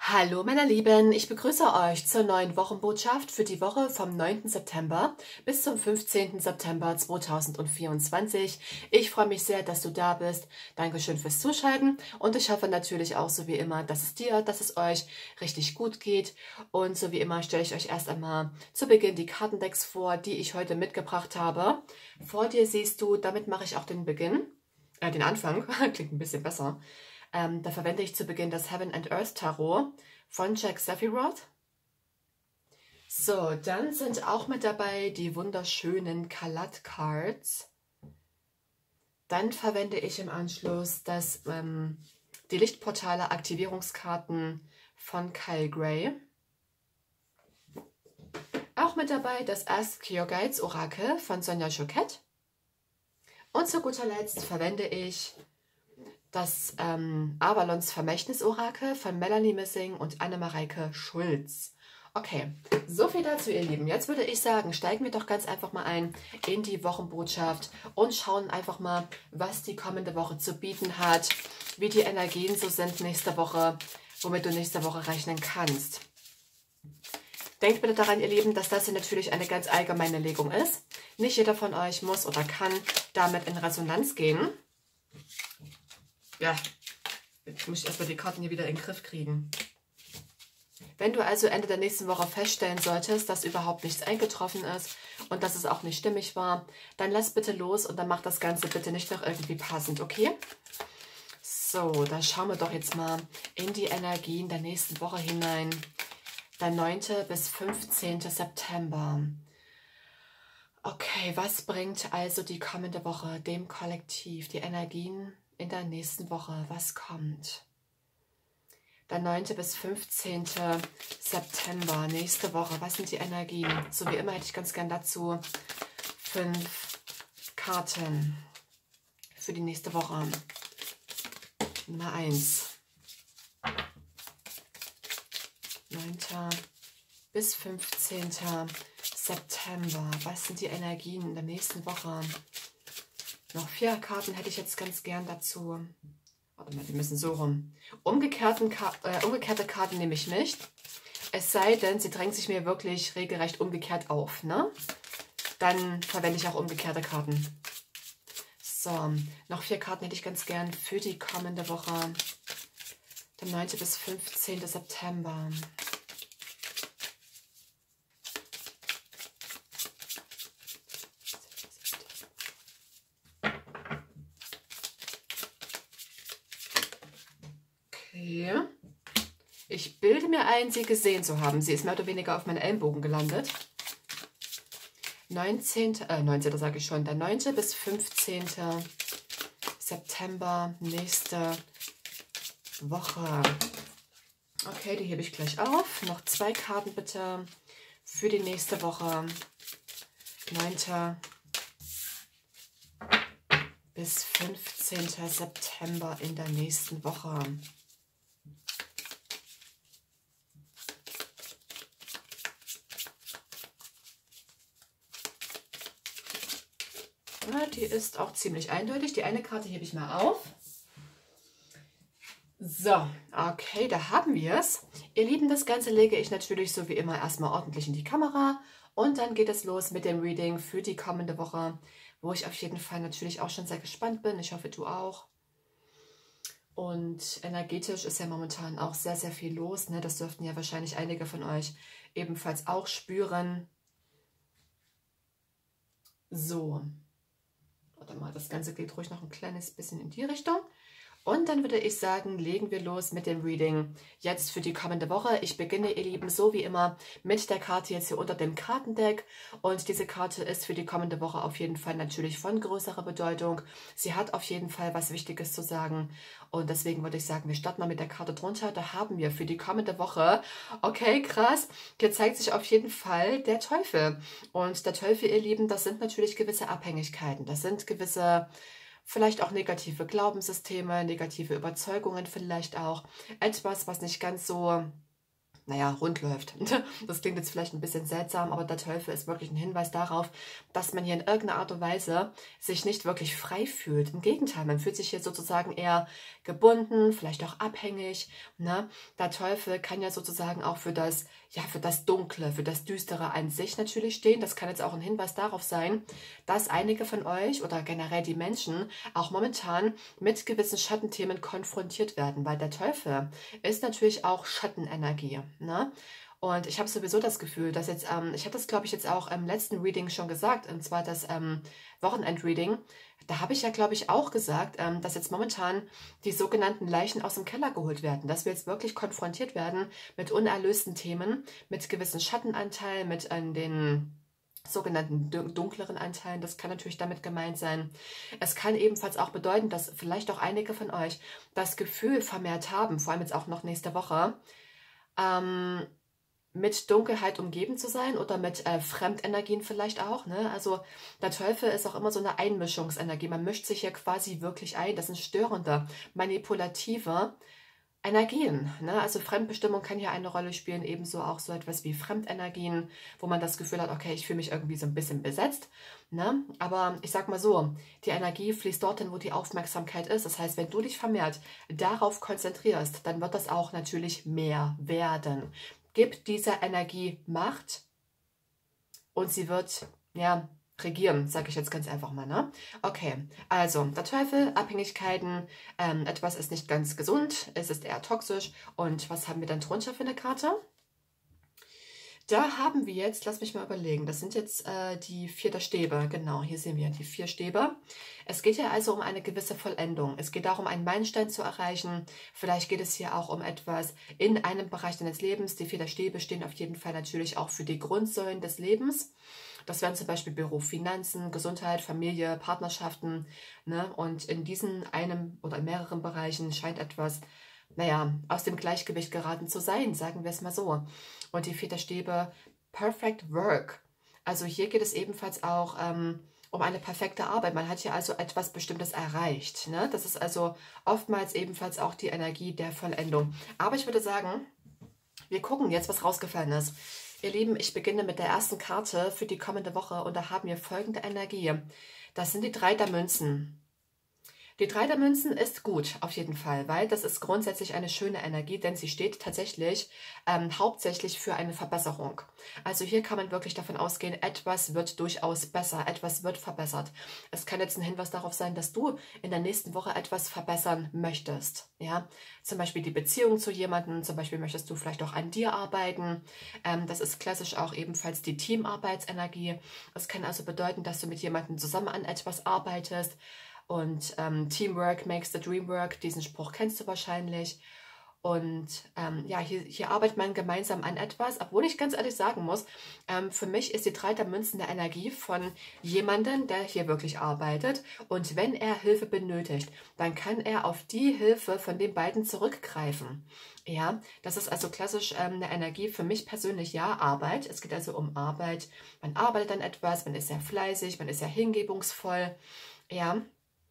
Hallo meine Lieben, ich begrüße euch zur neuen Wochenbotschaft für die Woche vom 9. September bis zum 15. September 2024. Ich freue mich sehr, dass du da bist. Dankeschön fürs Zuschalten und ich hoffe natürlich auch so wie immer, dass es euch richtig gut geht. Und so wie immer stelle ich euch erst einmal zu Beginn die Kartendecks vor, die ich heute mitgebracht habe. Vor dir siehst du, damit mache ich auch den Anfang, klingt ein bisschen besser. Da verwende ich zu Beginn das Heaven and Earth Tarot von Jack Sephiroth. So, dann sind auch mit dabei die wunderschönen Kalat Cards. Dann verwende ich im Anschluss die Lichtportale Aktivierungskarten von Kyle Gray. Auch mit dabei das Ask Your Guides Orakel von Sonja Choquette. Und zu guter Letzt verwende ich das Avalons Vermächtnis-Orakel von Melanie Missing und Annemareike Schulz. Okay, so viel dazu, ihr Lieben. Jetzt würde ich sagen, steigen wir doch ganz einfach mal ein in die Wochenbotschaft und schauen einfach mal, was die kommende Woche zu bieten hat, wie die Energien so sind nächste Woche, womit du nächste Woche rechnen kannst. Denkt bitte daran, ihr Lieben, dass das hier natürlich eine ganz allgemeine Legung ist. Nicht jeder von euch muss oder kann damit in Resonanz gehen. Ja, jetzt muss ich erstmal die Karten hier wieder in den Griff kriegen. Wenn du also Ende der nächsten Woche feststellen solltest, dass überhaupt nichts eingetroffen ist und dass es auch nicht stimmig war, dann lass bitte los und dann mach das Ganze bitte nicht noch irgendwie passend, okay? So, da schauen wir doch jetzt mal in die Energien der nächsten Woche hinein. Der 9. bis 15. September. Okay, was bringt also die kommende Woche dem Kollektiv, die Energien in der nächsten Woche? Was kommt? Der 9. bis 15. September, nächste Woche. Was sind die Energien? So wie immer hätte ich ganz gern dazu 5 Karten für die nächste Woche. Nummer 1. 9. bis 15. September. Was sind die Energien in der nächsten Woche? Noch 4 Karten hätte ich jetzt ganz gern dazu. Warte mal, die müssen so rum. Umgekehrte Karten nehme ich nicht. Es sei denn, sie drängt sich mir wirklich regelrecht umgekehrt auf, ne? Dann verwende ich auch umgekehrte Karten. So, noch 4 Karten hätte ich ganz gern für die kommende Woche. Der 9. bis 15. September. Okay. Ich bilde mir ein, sie gesehen zu haben. Sie ist mehr oder weniger auf meinen Ellenbogen gelandet. 19. sage ich schon. Der 9. bis 15. September, nächste Woche. Okay, die hebe ich gleich auf. Noch 2 Karten bitte für die nächste Woche. 9. bis 15. September in der nächsten Woche. Ja, die ist auch ziemlich eindeutig. Die eine Karte hebe ich mal auf. So, okay, da haben wir es. Ihr Lieben, das Ganze lege ich natürlich so wie immer erstmal ordentlich in die Kamera. Und dann geht es los mit dem Reading für die kommende Woche, wo ich auf jeden Fall natürlich auch schon sehr gespannt bin. Ich hoffe, du auch. Und energetisch ist ja momentan auch sehr, sehr viel los, ne? Das dürften ja wahrscheinlich einige von euch ebenfalls auch spüren. So. Warte mal, das Ganze geht ruhig noch ein kleines bisschen in die Richtung. Und dann würde ich sagen, legen wir los mit dem Reading jetzt für die kommende Woche. Ich beginne, ihr Lieben, so wie immer mit der Karte jetzt hier unter dem Kartendeck. Und diese Karte ist für die kommende Woche auf jeden Fall natürlich von größerer Bedeutung. Sie hat auf jeden Fall was Wichtiges zu sagen. Und deswegen würde ich sagen, wir starten mal mit der Karte drunter. Da haben wir für die kommende Woche, okay, krass, hier zeigt sich auf jeden Fall der Teufel. Und der Teufel, ihr Lieben, das sind natürlich gewisse Abhängigkeiten. Das sind gewisse vielleicht auch negative Glaubenssysteme, negative Überzeugungen vielleicht auch. Etwas, was nicht ganz so naja, rund läuft. Das klingt jetzt vielleicht ein bisschen seltsam, aber der Teufel ist wirklich ein Hinweis darauf, dass man hier in irgendeiner Art und Weise sich nicht wirklich frei fühlt. Im Gegenteil, man fühlt sich hier sozusagen eher gebunden, vielleicht auch abhängig. Ne? Der Teufel kann ja sozusagen auch für das Dunkle, für das Düstere an sich natürlich stehen. Das kann jetzt auch ein Hinweis darauf sein, dass einige von euch oder generell die Menschen auch momentan mit gewissen Schattenthemen konfrontiert werden, weil der Teufel ist natürlich auch Schattenenergie. Ne? Und ich habe sowieso das Gefühl, dass jetzt, ich habe das glaube ich jetzt auch im letzten Reading schon gesagt, und zwar das Wochenend-Reading. Da habe ich ja, glaube ich, auch gesagt, dass jetzt momentan die sogenannten Leichen aus dem Keller geholt werden, dass wir jetzt wirklich konfrontiert werden mit unerlösten Themen, mit gewissen Schattenanteilen, mit den sogenannten dunkleren Anteilen. Das kann natürlich damit gemeint sein. Es kann ebenfalls auch bedeuten, dass vielleicht auch einige von euch das Gefühl vermehrt haben, vor allem jetzt auch noch nächste Woche, mit Dunkelheit umgeben zu sein oder mit Fremdenergien vielleicht auch. Ne? Also der Teufel ist auch immer so eine Einmischungsenergie. Man mischt sich hier quasi wirklich ein. Das sind störende, manipulative Energien. Ne? Also Fremdbestimmung kann hier eine Rolle spielen, ebenso auch so etwas wie Fremdenergien, wo man das Gefühl hat, okay, ich fühle mich irgendwie so ein bisschen besetzt. Ne? Aber ich sag mal so, die Energie fließt dorthin, wo die Aufmerksamkeit ist. Das heißt, wenn du dich vermehrt darauf konzentrierst, dann wird das auch natürlich mehr werden. Gib dieser Energie Macht und sie wird, ja, regieren, sage ich jetzt ganz einfach mal. Ne? Okay, also der Teufel, Abhängigkeiten, etwas ist nicht ganz gesund, es ist eher toxisch. Und was haben wir dann drunter für eine Karte? Da haben wir jetzt, lass mich mal überlegen, das sind jetzt die 4 der Stäbe. Genau, hier sehen wir die 4 Stäbe. Es geht ja also um eine gewisse Vollendung. Es geht darum, einen Meilenstein zu erreichen. Vielleicht geht es hier auch um etwas in einem Bereich deines Lebens. Die 4 der Stäbe stehen auf jeden Fall natürlich auch für die Grundsäulen des Lebens. Das wären zum Beispiel Beruf, Finanzen, Gesundheit, Familie, Partnerschaften. Ne? Und in diesen einem oder in mehreren Bereichen scheint etwas, naja, aus dem Gleichgewicht geraten zu sein, sagen wir es mal so. Und die 4 der Stäbe, Perfect Work. Also hier geht es ebenfalls auch um eine perfekte Arbeit. Man hat hier also etwas Bestimmtes erreicht. Ne? Das ist also oftmals ebenfalls auch die Energie der Vollendung. Aber ich würde sagen, wir gucken jetzt, was rausgefallen ist. Ihr Lieben, ich beginne mit der ersten Karte für die kommende Woche und da haben wir folgende Energie. Das sind die 3 der Münzen. Die 3 der Münzen ist gut, auf jeden Fall, weil das ist grundsätzlich eine schöne Energie, denn sie steht tatsächlich hauptsächlich für eine Verbesserung. Also hier kann man wirklich davon ausgehen, etwas wird durchaus besser, etwas wird verbessert. Es kann jetzt ein Hinweis darauf sein, dass du in der nächsten Woche etwas verbessern möchtest. Ja? Zum Beispiel die Beziehung zu jemandem, zum Beispiel möchtest du vielleicht auch an dir arbeiten. Das ist klassisch auch ebenfalls die Teamarbeitsenergie. Das kann also bedeuten, dass du mit jemandem zusammen an etwas arbeitest. Und Teamwork makes the dream work, diesen Spruch kennst du wahrscheinlich. Und ja, hier arbeitet man gemeinsam an etwas, obwohl ich ganz ehrlich sagen muss, für mich ist die 3 der Münzen eine Energie von jemandem, der hier wirklich arbeitet. Und wenn er Hilfe benötigt, dann kann er auf die Hilfe von den beiden zurückgreifen. Ja, das ist also klassisch eine Energie für mich persönlich, ja, Arbeit. Es geht also um Arbeit. Man arbeitet an etwas, man ist sehr fleißig, man ist sehr hingebungsvoll. Ja.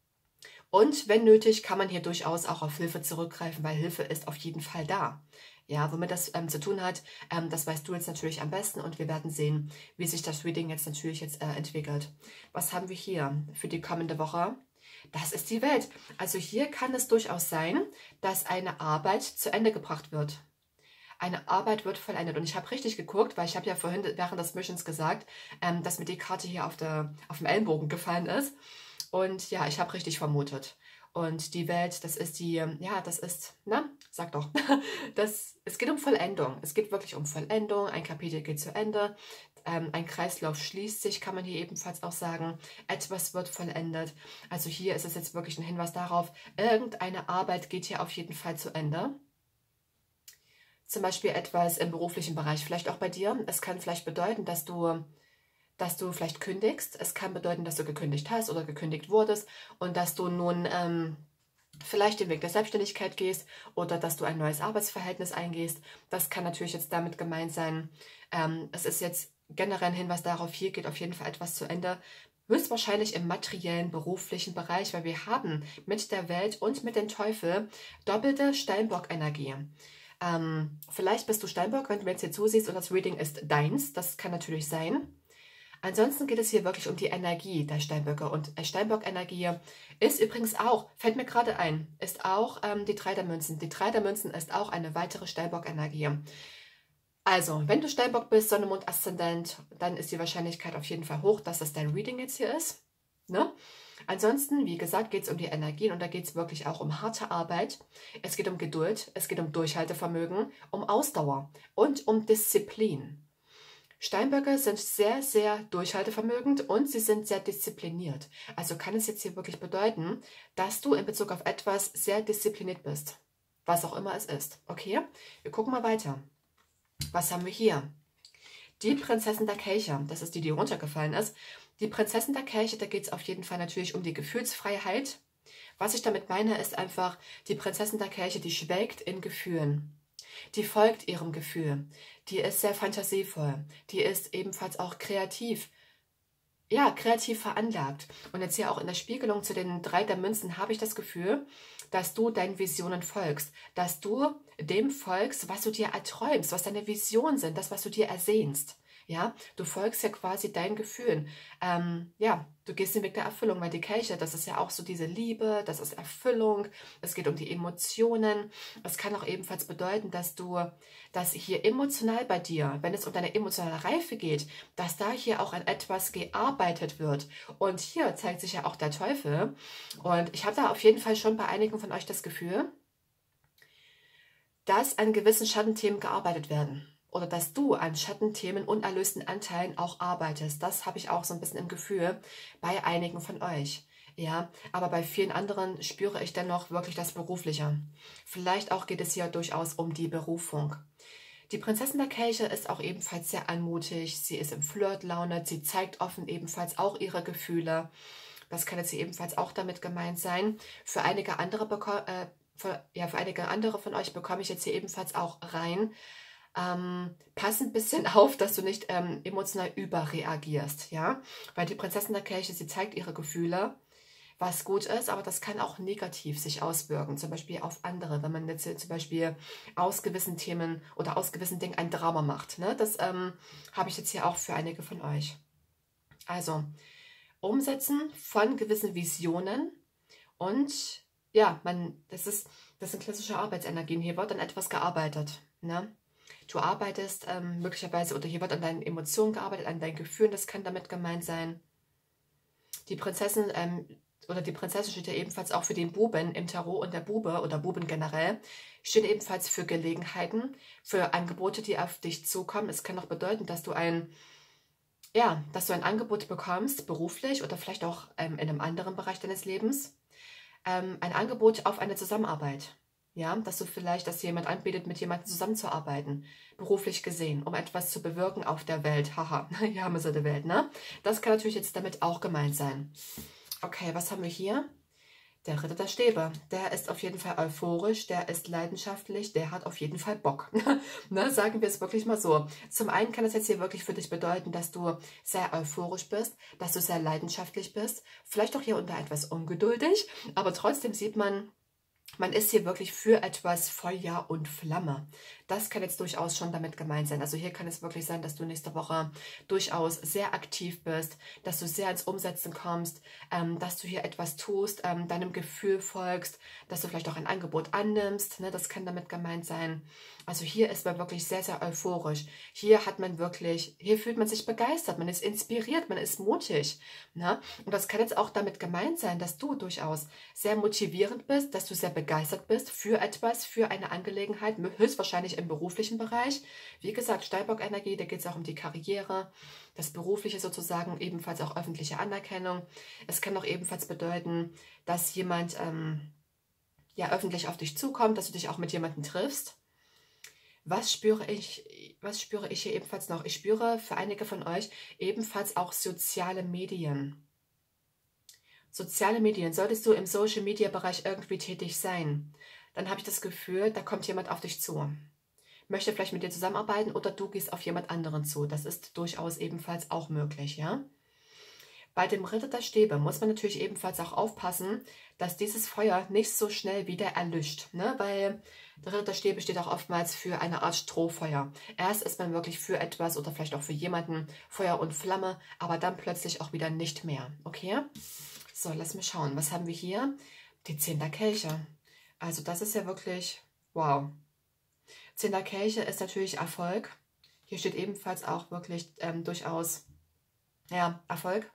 Und wenn nötig, kann man hier durchaus auch auf Hilfe zurückgreifen, weil Hilfe ist auf jeden Fall da. Ja, womit das zu tun hat, das weißt du jetzt natürlich am besten und wir werden sehen, wie sich das Reading jetzt natürlich entwickelt. Was haben wir hier für die kommende Woche? Das ist die Welt. Also hier kann es durchaus sein, dass eine Arbeit zu Ende gebracht wird. Eine Arbeit wird vollendet. Und ich habe richtig geguckt, weil ich habe ja vorhin während des Missions gesagt, dass mir die Karte hier auf dem Ellenbogen gefallen ist. Und ja, ich habe richtig vermutet. Und die Welt, das ist na, sag doch, es geht um Vollendung. Es geht wirklich um Vollendung. Ein Kapitel geht zu Ende. Ein Kreislauf schließt sich, kann man hier ebenfalls auch sagen. Etwas wird vollendet. Also hier ist es jetzt wirklich ein Hinweis darauf, irgendeine Arbeit geht hier auf jeden Fall zu Ende. Zum Beispiel etwas im beruflichen Bereich, vielleicht auch bei dir. Es kann vielleicht bedeuten, dass du vielleicht kündigst. Es kann bedeuten, dass du gekündigt hast oder gekündigt wurdest und dass du nun vielleicht den Weg der Selbstständigkeit gehst oder dass du ein neues Arbeitsverhältnis eingehst. Das kann natürlich jetzt damit gemeint sein. Es ist jetzt generell ein Hinweis darauf, hier geht auf jeden Fall etwas zu Ende. Höchstwahrscheinlich im materiellen, beruflichen Bereich, weil wir haben mit der Welt und mit dem Teufel doppelte Steinbock-Energie. Vielleicht bist du Steinbock, wenn du mir jetzt hier zusiehst und das Reading ist deins. Das kann natürlich sein. Ansonsten geht es hier wirklich um die Energie der Steinböcke. Und Steinbock-Energie ist übrigens auch, fällt mir gerade ein, ist auch die 3 der Münzen. Die 3 der Münzen ist auch eine weitere Steinbock-Energie. Also, wenn du Steinbock bist, Sonne, Mond, Aszendent, dann ist die Wahrscheinlichkeit auf jeden Fall hoch, dass das dein Reading jetzt hier ist. Ne? Ansonsten, wie gesagt, geht es um die Energien und da geht es wirklich auch um harte Arbeit. Es geht um Geduld, es geht um Durchhaltevermögen, um Ausdauer und um Disziplin. Steinböcke sind sehr, sehr durchhaltevermögend und sie sind sehr diszipliniert. Also kann es jetzt hier wirklich bedeuten, dass du in Bezug auf etwas sehr diszipliniert bist. Was auch immer es ist. Okay, wir gucken mal weiter. Was haben wir hier? Die Prinzessin der Kelche. Das ist die, die runtergefallen ist. Die Prinzessin der Kelche, da geht es auf jeden Fall natürlich um die Gefühlsfreiheit. Was ich damit meine, ist einfach, die Prinzessin der Kelche, die schwelgt in Gefühlen. Die folgt ihrem Gefühl. Die ist sehr fantasievoll. Die ist ebenfalls auch kreativ. Ja, kreativ veranlagt. Und jetzt hier auch in der Spiegelung zu den 3 der Münzen habe ich das Gefühl, dass du deinen Visionen folgst. Dass du dem folgst, was du dir erträumst, was deine Visionen sind, das, was du dir ersehnst. Ja, du folgst ja quasi deinen Gefühlen. Ja, du gehst den Weg der Erfüllung, weil die Kelche, das ist ja auch so diese Liebe, das ist Erfüllung, es geht um die Emotionen. Es kann auch ebenfalls bedeuten, dass hier emotional bei dir, wenn es um deine emotionale Reife geht, dass da hier auch an etwas gearbeitet wird. Und hier zeigt sich ja auch der Teufel. Und ich habe da auf jeden Fall schon bei einigen von euch das Gefühl, dass an gewissen Schattenthemen gearbeitet werden. Oder dass du an Schattenthemen, unerlösten Anteilen auch arbeitest. Das habe ich auch so ein bisschen im Gefühl bei einigen von euch. Ja, aber bei vielen anderen spüre ich dennoch wirklich das Berufliche. Vielleicht auch geht es hier durchaus um die Berufung. Die Prinzessin der Kelche ist auch ebenfalls sehr anmutig. Sie ist in Flirtlaune. Sie zeigt offen ebenfalls auch ihre Gefühle. Das kann jetzt hier ebenfalls auch damit gemeint sein. Für einige andere von euch bekomme ich jetzt hier ebenfalls auch rein. Pass ein bisschen auf, dass du nicht emotional überreagierst, ja? Weil die Prinzessin der Kelche, sie zeigt ihre Gefühle, was gut ist, aber das kann auch negativ sich auswirken, zum Beispiel auf andere, wenn man jetzt zum Beispiel aus gewissen Themen oder aus gewissen Dingen ein Drama macht, ne? Das habe ich jetzt hier auch für einige von euch. Also, Umsetzen von gewissen Visionen und ja, das sind klassische Arbeitsenergien. Hier wird an etwas gearbeitet, ne? Du arbeitest möglicherweise, oder hier wird an deinen Emotionen gearbeitet, an deinen Gefühlen, das kann damit gemeint sein. Die Prinzessin oder die Prinzessin steht ja ebenfalls auch für den Buben im Tarot und der Bube oder Buben generell steht ebenfalls für Gelegenheiten, für Angebote, die auf dich zukommen. Es kann auch bedeuten, dass du ein Angebot bekommst, beruflich oder vielleicht auch in einem anderen Bereich deines Lebens, ein Angebot auf eine Zusammenarbeit. Ja, dass jemand anbietet, mit jemandem zusammenzuarbeiten, beruflich gesehen, um etwas zu bewirken auf der Welt. Haha, hier haben wir so die Welt, ne? Das kann natürlich jetzt damit auch gemeint sein. Okay, was haben wir hier? Der Ritter der Stäbe, der ist auf jeden Fall euphorisch, der ist leidenschaftlich, der hat auf jeden Fall Bock. Ne, sagen wir es wirklich mal so. Zum einen kann es jetzt hier wirklich für dich bedeuten, dass du sehr euphorisch bist, dass du sehr leidenschaftlich bist, vielleicht auch hier und da etwas ungeduldig, aber trotzdem sieht man, man ist hier wirklich für etwas Feuer und Flamme. Das kann jetzt durchaus schon damit gemeint sein. Also hier kann es wirklich sein, dass du nächste Woche durchaus sehr aktiv bist, dass du sehr ins Umsetzen kommst, dass du hier etwas tust, deinem Gefühl folgst, dass du vielleicht auch ein Angebot annimmst. Ne? Das kann damit gemeint sein. Also hier ist man wirklich sehr, sehr euphorisch. Hier fühlt man sich begeistert, man ist inspiriert, man ist mutig. Ne? Und das kann jetzt auch damit gemeint sein, dass du durchaus sehr motivierend bist, dass du sehr begeistert bist für etwas, für eine Angelegenheit, höchstwahrscheinlich im beruflichen Bereich. Wie gesagt, Steinbock-Energie, da geht es auch um die Karriere, das Berufliche sozusagen, ebenfalls auch öffentliche Anerkennung. Es kann auch ebenfalls bedeuten, dass jemand öffentlich auf dich zukommt, dass du dich auch mit jemandem triffst. Was spüre ich hier ebenfalls noch? Ich spüre für einige von euch ebenfalls auch soziale Medien. Soziale Medien, solltest du im Social-Media-Bereich irgendwie tätig sein, dann habe ich das Gefühl, da kommt jemand auf dich zu. Möchte vielleicht mit dir zusammenarbeiten oder du gehst auf jemand anderen zu. Das ist durchaus ebenfalls auch möglich, ja. Bei dem Ritter der Stäbe muss man natürlich ebenfalls auch aufpassen, dass dieses Feuer nicht so schnell wieder erlischt, ne? Weil der Ritter der Stäbe steht auch oftmals für eine Art Strohfeuer. Erst ist man wirklich für etwas oder vielleicht auch für jemanden Feuer und Flamme, aber dann plötzlich auch wieder nicht mehr, okay? So, lass mich schauen, was haben wir hier? Die 10 der Kelche. Also das ist ja wirklich, wow. 10 der Kelche ist natürlich Erfolg. Hier steht ebenfalls auch wirklich durchaus, ja, Erfolg.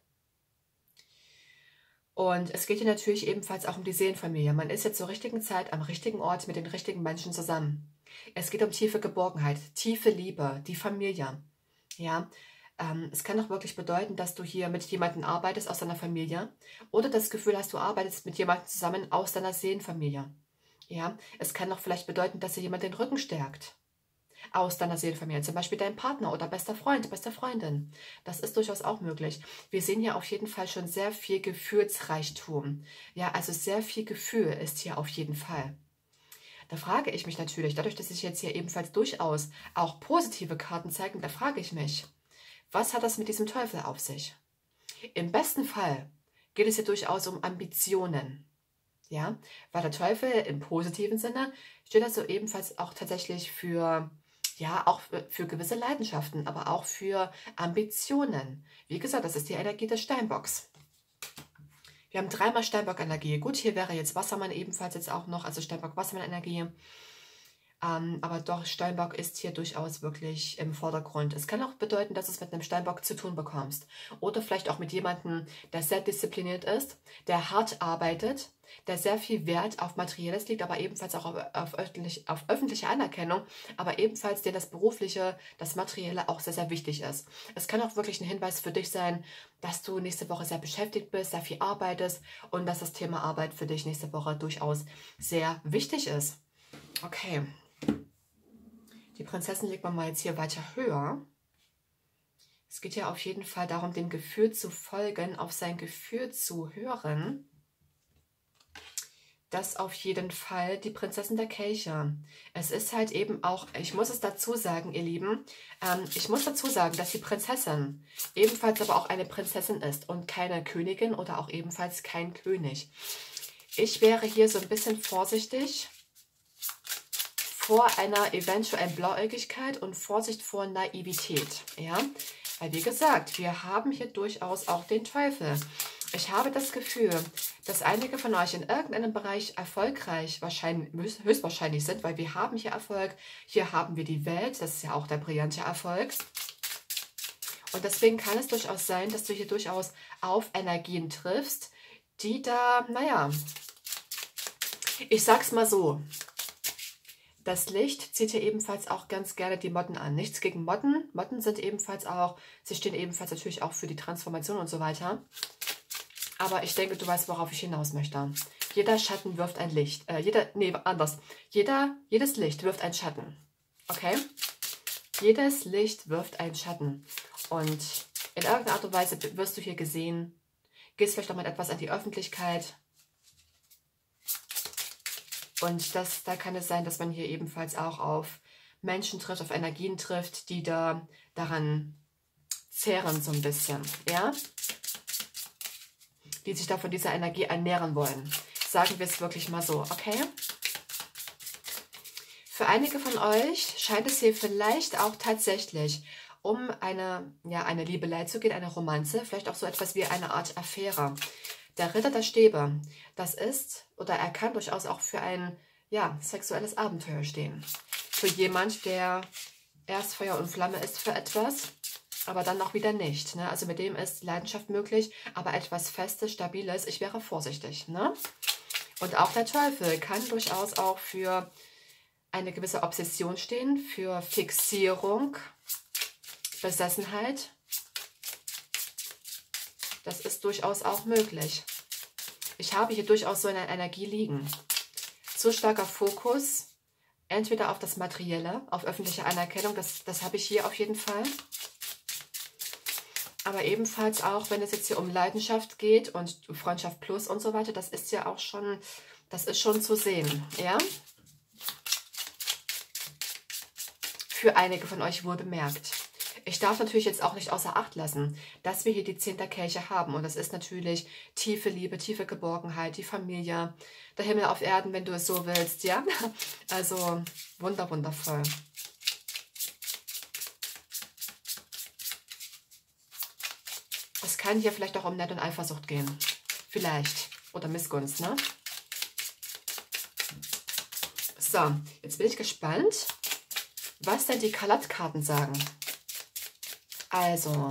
Und es geht hier natürlich ebenfalls auch um die Seelenfamilie. Man ist jetzt zur richtigen Zeit am richtigen Ort mit den richtigen Menschen zusammen. Es geht um tiefe Geborgenheit, tiefe Liebe, die Familie. Ja, es kann auch wirklich bedeuten, dass du hier mit jemandem arbeitest aus deiner Familie oder das Gefühl hast, du arbeitest mit jemandem zusammen aus deiner Seelenfamilie. Ja, es kann auch vielleicht bedeuten, dass dir jemand den Rücken stärkt aus deiner Seelenfamilie, zum Beispiel dein Partner oder bester Freund, beste Freundin. Das ist durchaus auch möglich. Wir sehen hier auf jeden Fall schon sehr viel Gefühlsreichtum. Ja, also sehr viel Gefühl ist hier auf jeden Fall. Da frage ich mich natürlich, dadurch, dass sich jetzt hier ebenfalls durchaus auch positive Karten zeigen, da frage ich mich, was hat das mit diesem Teufel auf sich? Im besten Fall geht es hier durchaus um Ambitionen. Ja, weil der Teufel im positiven Sinne steht also ebenfalls auch tatsächlich für, ja, auch für gewisse Leidenschaften, aber auch für Ambitionen. Wie gesagt, das ist die Energie des Steinbocks. Wir haben 3-mal Steinbock-Energie. Gut, hier wäre jetzt Wassermann ebenfalls jetzt auch noch, also Steinbock-Wassermann-Energie. Aber doch, Steinbock ist hier durchaus wirklich im Vordergrund. Es kann auch bedeuten, dass du es mit einem Steinbock zu tun bekommst. Oder vielleicht auch mit jemandem, der sehr diszipliniert ist, der hart arbeitet, der sehr viel Wert auf Materielles legt, aber ebenfalls auch auf öffentliche Anerkennung, aber ebenfalls dem das Berufliche, das Materielle auch sehr, sehr wichtig ist. Es kann auch wirklich ein Hinweis für dich sein, dass du nächste Woche sehr beschäftigt bist, sehr viel arbeitest und dass das Thema Arbeit für dich nächste Woche durchaus sehr wichtig ist. Okay. Die Prinzessin legt man mal jetzt hier weiter höher. Es geht ja auf jeden Fall darum, dem Gefühl zu folgen, auf sein Gefühl zu hören. Das auf jeden Fall die Prinzessin der Kelche. Es ist halt eben auch, ich muss es dazu sagen, ihr Lieben, ich muss dazu sagen, dass die Prinzessin ebenfalls aber auch eine Prinzessin ist und keine Königin oder auch ebenfalls kein König. Ich wäre hier so ein bisschen vorsichtig vor einer eventuellen Blauäugigkeit und Vorsicht vor Naivität. Ja? Weil wie gesagt, wir haben hier durchaus auch den Teufel. Ich habe das Gefühl, dass einige von euch in irgendeinem Bereich erfolgreich höchstwahrscheinlich sind, weil wir haben hier Erfolg. Hier haben wir die Welt, das ist ja auch der brillante Erfolg. Und deswegen kann es durchaus sein, dass du hier durchaus auf Energien triffst, die da, naja, ich sag's mal so, das Licht zieht hier ebenfalls auch ganz gerne die Motten an. Nichts gegen Motten. Motten sind ebenfalls auch, sie stehen ebenfalls natürlich auch für die Transformation und so weiter. Aber ich denke, du weißt, worauf ich hinaus möchte. Jeder Schatten wirft ein Licht. Jedes Licht wirft einen Schatten. Okay? Jedes Licht wirft einen Schatten. Und in irgendeiner Art und Weise wirst du hier gesehen. Gehst vielleicht auch mal etwas an die Öffentlichkeit. Und da kann es sein, dass man hier ebenfalls auch auf Menschen trifft, auf Energien trifft, die da daran zehren so ein bisschen, ja? Die sich da von dieser Energie ernähren wollen. Sagen wir es wirklich mal so, okay? Für einige von euch scheint es hier vielleicht auch tatsächlich um eine Liebelei zu gehen, eine Romanze, vielleicht auch so etwas wie eine Art Affäre. Der Ritter der Stäbe, das ist, oder er kann durchaus auch für ein, ja, sexuelles Abenteuer stehen. Für jemand, der erst Feuer und Flamme ist für etwas, aber dann auch wieder nicht. Ne? Also mit dem ist Leidenschaft möglich, aber etwas Festes, Stabiles, ich wäre vorsichtig. Ne? Und auch der Teufel kann durchaus auch für eine gewisse Obsession stehen, für Fixierung, Besessenheit. Das ist durchaus auch möglich. Ich habe hier durchaus so eine Energie liegen. Zu starker Fokus, entweder auf das Materielle, auf öffentliche Anerkennung, das habe ich hier auf jeden Fall. Aber ebenfalls auch, wenn es jetzt hier um Leidenschaft geht und Freundschaft plus und so weiter, das ist ja auch schon, das ist schon zu sehen, ja? Für einige von euch wohl bemerkt. Ich darf natürlich jetzt auch nicht außer Acht lassen, dass wir hier die 10 der Kelche haben. Und das ist natürlich tiefe Liebe, tiefe Geborgenheit, die Familie, der Himmel auf Erden, wenn du es so willst, ja? Also wundervoll. Es kann hier vielleicht auch um Neid und Eifersucht gehen. Vielleicht. Oder Missgunst, ne? So, jetzt bin ich gespannt, was denn die Kalat-Karten sagen. Also,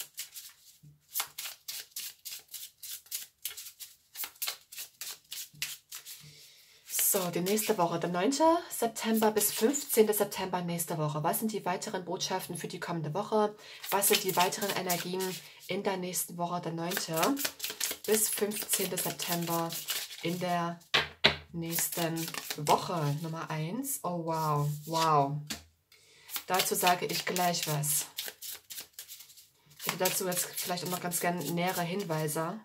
so, die nächste Woche, der 9. September bis 15. September nächste Woche. Was sind die weiteren Botschaften für die kommende Woche? Was sind die weiteren Energien in der nächsten Woche, der 9. bis 15. September in der nächsten Woche? Nummer 1. Oh, wow, wow. Dazu sage ich gleich was. Ich hätte dazu jetzt vielleicht auch noch ganz gerne nähere Hinweise.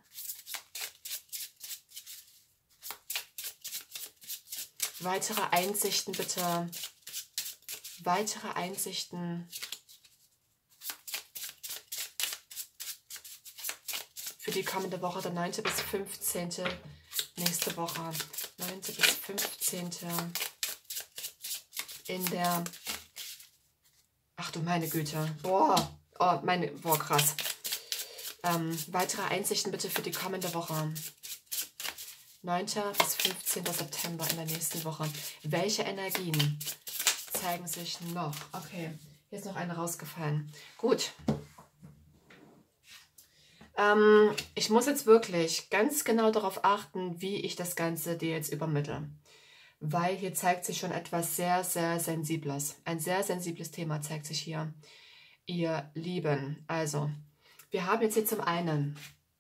Weitere Einsichten bitte. Weitere Einsichten. Für die kommende Woche, der 9. bis 15. nächste Woche. 9. bis 15. in der... Ach du meine Güte. Boah, oh, boah krass. Weitere Einsichten bitte für die kommende Woche. 9. bis 15. September in der nächsten Woche. Welche Energien zeigen sich noch? Okay, hier ist noch eine rausgefallen. Gut. Ich muss jetzt wirklich ganz genau darauf achten, wie ich das Ganze dir jetzt übermittle. Weil hier zeigt sich schon etwas sehr, sehr Sensibles. Ein sehr sensibles Thema zeigt sich hier. Ihr Lieben, also, wir haben jetzt hier zum einen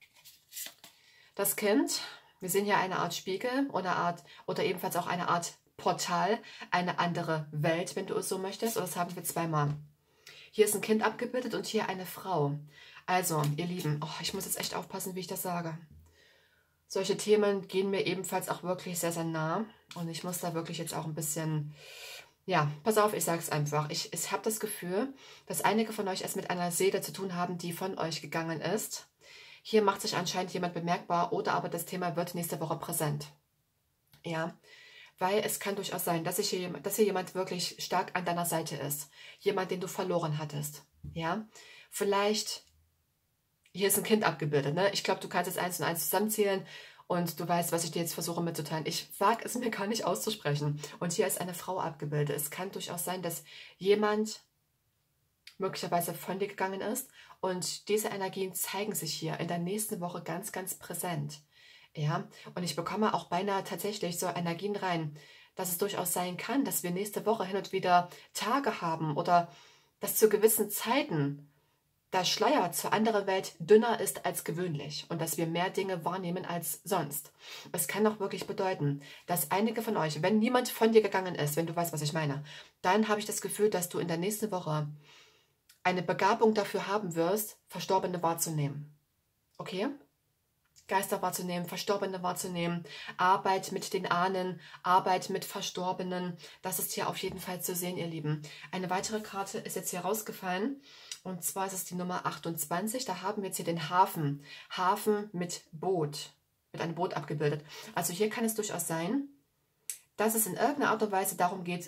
das Kind. Wir sehen hier eine Art Spiegel oder ebenfalls auch eine Art Portal, eine andere Welt, wenn du es so möchtest. Und das haben wir zweimal. Hier ist ein Kind abgebildet und hier eine Frau. Also, ihr Lieben, oh, ich muss jetzt echt aufpassen, wie ich das sage. Solche Themen gehen mir ebenfalls auch wirklich sehr, sehr nah. Und ich muss da wirklich jetzt auch ein bisschen... Ja, pass auf, ich sage es einfach. Ich habe das Gefühl, dass einige von euch es mit einer Seele zu tun haben, die von euch gegangen ist. Hier macht sich anscheinend jemand bemerkbar oder aber das Thema wird nächste Woche präsent. Ja, weil es kann durchaus sein, dass hier jemand wirklich stark an deiner Seite ist. Jemand, den du verloren hattest. Ja, vielleicht, hier ist ein Kind abgebildet, ne? Ich glaube, du kannst es 1 und 1 zusammenzählen und du weißt, was ich dir jetzt versuche mitzuteilen. Ich wage es mir gar nicht auszusprechen. Und hier ist eine Frau abgebildet. Es kann durchaus sein, dass jemand möglicherweise von dir gegangen ist. Und diese Energien zeigen sich hier in der nächsten Woche ganz, ganz präsent. Ja, und ich bekomme auch beinahe tatsächlich so Energien rein, dass es durchaus sein kann, dass wir nächste Woche hin und wieder Tage haben oder dass zu gewissen Zeiten der Schleier zur anderen Welt dünner ist als gewöhnlich und dass wir mehr Dinge wahrnehmen als sonst. Es kann auch wirklich bedeuten, dass einige von euch, wenn niemand von dir gegangen ist, wenn du weißt, was ich meine, dann habe ich das Gefühl, dass du in der nächsten Woche eine Begabung dafür haben wirst, Verstorbene wahrzunehmen. Okay? Geister wahrzunehmen, Verstorbene wahrzunehmen, Arbeit mit den Ahnen, Arbeit mit Verstorbenen. Das ist hier auf jeden Fall zu sehen, ihr Lieben. Eine weitere Karte ist jetzt hier rausgefallen. Und zwar ist es die Nummer 28. Da haben wir jetzt hier den Hafen. Hafen mit Boot. Mit einem Boot abgebildet. Also hier kann es durchaus sein, dass es in irgendeiner Art und Weise darum geht,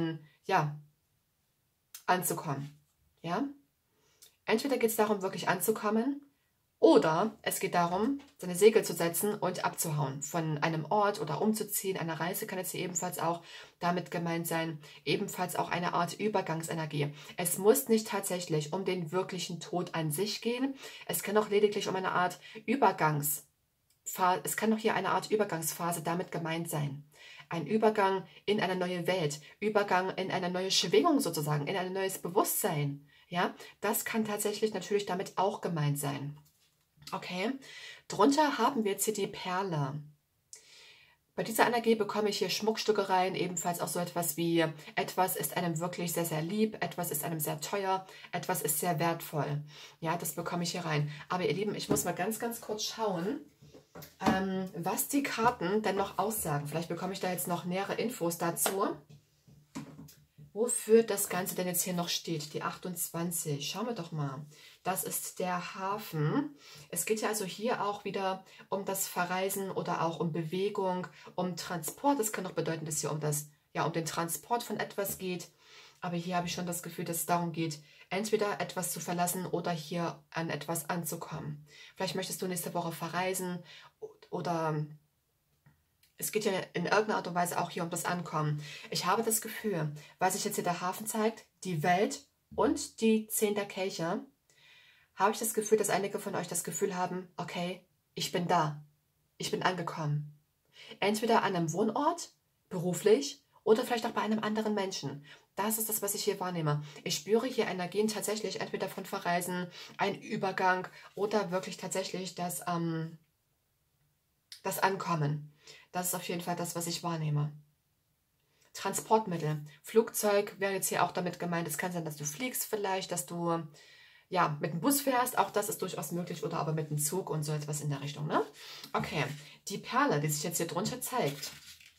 anzukommen. Ja? Entweder geht es darum, wirklich anzukommen, oder es geht darum, seine Segel zu setzen und abzuhauen. Von einem Ort oder umzuziehen. Eine Reise kann jetzt hier ebenfalls auch damit gemeint sein. Ebenfalls auch eine Art Übergangsenergie. Es muss nicht tatsächlich um den wirklichen Tod an sich gehen. Es kann auch lediglich um eine Art Übergangsphase damit gemeint sein. Ein Übergang in eine neue Welt. Übergang in eine neue Schwingung sozusagen. In ein neues Bewusstsein. Ja, das kann tatsächlich natürlich damit auch gemeint sein. Okay, drunter haben wir jetzt hier die Perle. Bei dieser Energie bekomme ich hier Schmuckstücke rein, ebenfalls auch so etwas wie, etwas ist einem wirklich sehr, sehr lieb, etwas ist einem sehr teuer, etwas ist sehr wertvoll. Ja, das bekomme ich hier rein. Aber ihr Lieben, ich muss mal ganz, ganz kurz schauen, was die Karten denn noch aussagen. Vielleicht bekomme ich da jetzt noch nähere Infos dazu. Wofür das Ganze denn jetzt hier noch steht, die 28. Schauen wir doch mal. Das ist der Hafen. Es geht ja also hier auch wieder um das Verreisen oder auch um Bewegung, um Transport. Das kann auch bedeuten, dass hier um um den Transport von etwas geht. Aber hier habe ich schon das Gefühl, dass es darum geht, entweder etwas zu verlassen oder hier an etwas anzukommen. Vielleicht möchtest du nächste Woche verreisen oder es geht ja in irgendeiner Art und Weise auch hier um das Ankommen. Ich habe das Gefühl, weil sich jetzt hier der Hafen zeigt, die Welt und die 10 der Kelche, habe ich das Gefühl, dass einige von euch das Gefühl haben, okay, ich bin da, ich bin angekommen. Entweder an einem Wohnort, beruflich oder vielleicht auch bei einem anderen Menschen. Das ist das, was ich hier wahrnehme. Ich spüre hier Energien tatsächlich entweder von Verreisen, ein Übergang oder wirklich tatsächlich das Ankommen. Das ist auf jeden Fall das, was ich wahrnehme. Transportmittel. Flugzeug wäre jetzt hier auch damit gemeint. Es kann sein, dass du fliegst vielleicht, dass du ja mit dem Bus fährst. Auch das ist durchaus möglich. Oder aber mit dem Zug und so etwas in der Richtung. Ne? Okay, die Perle, die sich jetzt hier drunter zeigt.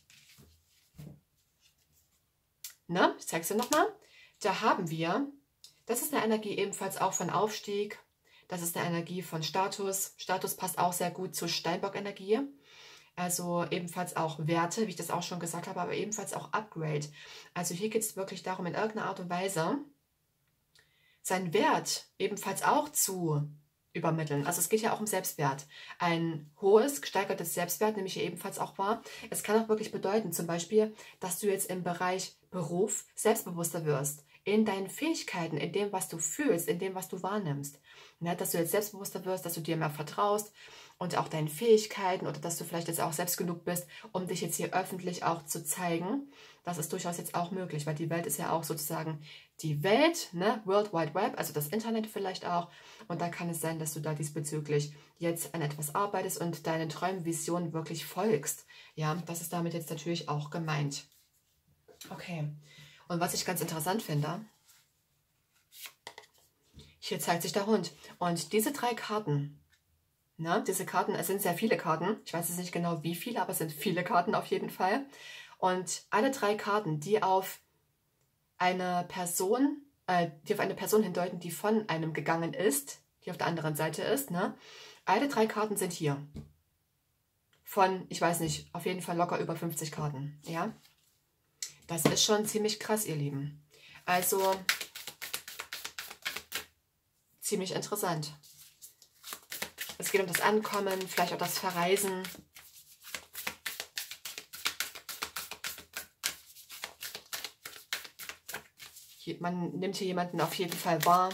Ne? Ich zeige es dir nochmal. Da haben wir, das ist eine Energie ebenfalls auch von Aufstieg. Das ist eine Energie von Status. Status passt auch sehr gut zur Steinbock-Energie. Also ebenfalls auch Werte, wie ich das auch schon gesagt habe, aber ebenfalls auch Upgrade. Also hier geht es wirklich darum, in irgendeiner Art und Weise seinen Wert ebenfalls auch zu übermitteln. Also es geht ja auch um Selbstwert. Ein hohes, gesteigertes Selbstwert nehme ich hier ebenfalls auch wahr. Es kann auch wirklich bedeuten, zum Beispiel, dass du jetzt im Bereich Beruf selbstbewusster wirst. In deinen Fähigkeiten, in dem, was du fühlst, in dem, was du wahrnimmst. Ja, dass du jetzt selbstbewusster wirst, dass du dir mehr vertraust und auch deinen Fähigkeiten oder dass du vielleicht jetzt auch selbst genug bist, um dich jetzt hier öffentlich auch zu zeigen. Das ist durchaus jetzt auch möglich, weil die Welt ist ja auch sozusagen die Welt, ne? World Wide Web, also das Internet vielleicht auch. Und da kann es sein, dass du da diesbezüglich jetzt an etwas arbeitest und deinen Träumen, Visionen wirklich folgst. Ja, das ist damit jetzt natürlich auch gemeint. Okay. Und was ich ganz interessant finde, hier zeigt sich der Hund. Und diese 3 Karten, ne, diese Karten, es sind sehr viele Karten. Ich weiß jetzt nicht genau wie viele, aber es sind viele Karten auf jeden Fall. Und alle 3 Karten, die auf eine Person hindeuten, die von einem gegangen ist, die auf der anderen Seite ist, ne? Alle 3 Karten sind hier. Von, ich weiß nicht, auf jeden Fall locker über 50 Karten, ja? Das ist schon ziemlich krass, ihr Lieben. Also, ziemlich interessant. Es geht um das Ankommen, vielleicht auch das Verreisen. Man nimmt hier jemanden auf jeden Fall wahr,